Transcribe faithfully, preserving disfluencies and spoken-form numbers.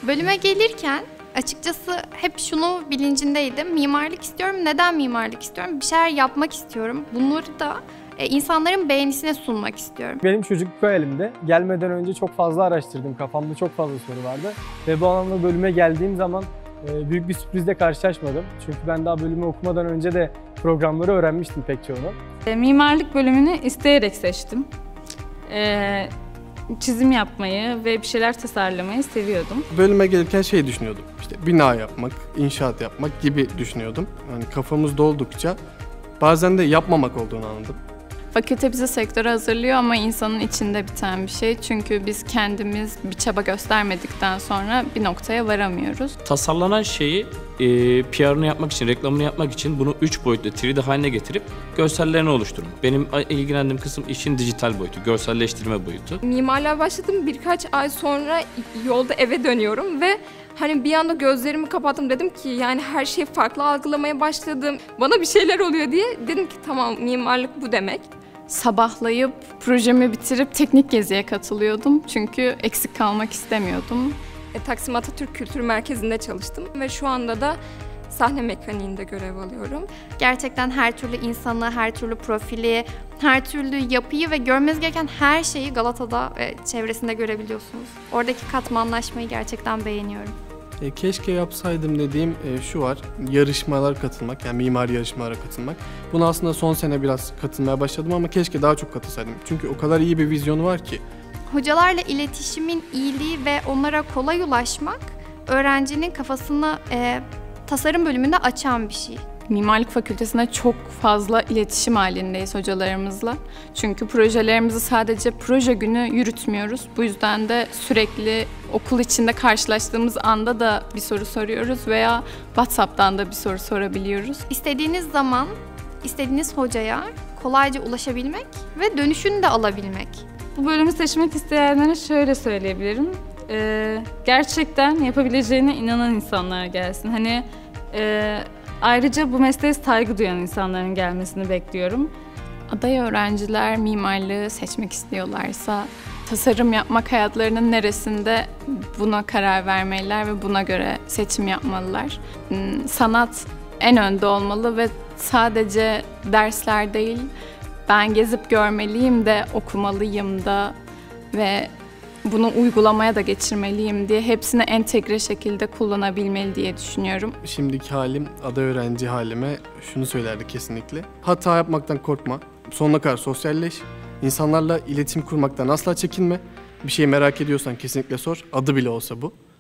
Bölüme gelirken açıkçası hep şunu bilincindeydim. Mimarlık istiyorum. Neden mimarlık istiyorum? Bir şeyler yapmak istiyorum. Bunları da e, insanların beğenisine sunmak istiyorum. Benim çocukluk hayalimde. Gelmeden önce çok fazla araştırdım. Kafamda çok fazla soru vardı. Ve bu alanda bölüme geldiğim zaman e, büyük bir sürprizle karşılaşmadım. Çünkü ben daha bölümü okumadan önce de programları öğrenmiştim pek çoğunu. Mimarlık bölümünü isteyerek seçtim. Ee, çizim yapmayı ve bir şeyler tasarlamayı seviyordum. Bölüme gelirken şey düşünüyordum, işte bina yapmak, inşaat yapmak gibi düşünüyordum. Yani kafamız doldukça bazen de yapmamak olduğunu anladım. Fakülte bizi sektöre hazırlıyor ama insanın içinde biten bir şey. Çünkü biz kendimiz bir çaba göstermedikten sonra bir noktaya varamıyoruz. Tasarlanan şeyi e, P R'ını yapmak için, reklamını yapmak için bunu üç boyutlu üç D haline getirip görsellerini oluşturun. Benim ilgilendiğim kısım işin dijital boyutu, görselleştirme boyutu. Mimarlığa başladım, birkaç ay sonra yolda eve dönüyorum ve hani bir anda gözlerimi kapattım, dedim ki yani her şeyi farklı algılamaya başladım. Bana bir şeyler oluyor diye dedim ki tamam, mimarlık bu demek. Sabahlayıp projemi bitirip teknik geziye katılıyordum. Çünkü eksik kalmak istemiyordum. E, Taksim Atatürk Kültür Merkezi'nde çalıştım ve şu anda da sahne mekaniğinde görev alıyorum. Gerçekten her türlü insanı, her türlü profili, her türlü yapıyı ve görmeniz gereken her şeyi Galata'da ve çevresinde görebiliyorsunuz. Oradaki katmanlaşmayı gerçekten beğeniyorum. E, keşke yapsaydım dediğim e, şu var, yarışmalar katılmak, yani mimari yarışmalara katılmak. Buna aslında son sene biraz katılmaya başladım ama keşke daha çok katılsaydım. Çünkü o kadar iyi bir vizyonu var ki. Hocalarla iletişimin iyiliği ve onlara kolay ulaşmak, öğrencinin kafasını e, tasarım bölümünde açan bir şey. Mimarlık Fakültesi'nde çok fazla iletişim halindeyiz hocalarımızla. Çünkü projelerimizi sadece proje günü yürütmüyoruz. Bu yüzden de sürekli okul içinde karşılaştığımız anda da bir soru soruyoruz veya WhatsApp'tan da bir soru sorabiliyoruz. İstediğiniz zaman, istediğiniz hocaya kolayca ulaşabilmek ve dönüşünü de alabilmek. Bu bölümü seçmek isteyenlere şöyle söyleyebilirim. Ee, gerçekten yapabileceğine inanan insanlar gelsin. Hani e, ayrıca bu mesleğe saygı duyan insanların gelmesini bekliyorum. Aday öğrenciler mimarlığı seçmek istiyorlarsa tasarım yapmak hayatlarının neresinde buna karar vermeliler ve buna göre seçim yapmalılar. Sanat en önde olmalı ve sadece dersler değil, ben gezip görmeliyim de, okumalıyım da ve bunu uygulamaya da geçirmeliyim diye hepsini entegre şekilde kullanabilmeli diye düşünüyorum. Şimdiki halim, aday öğrenci halime şunu söylerdi kesinlikle. Hata yapmaktan korkma, sonuna kadar sosyalleş, insanlarla iletişim kurmaktan asla çekinme. Bir şey merak ediyorsan kesinlikle sor, adı bile olsa bu.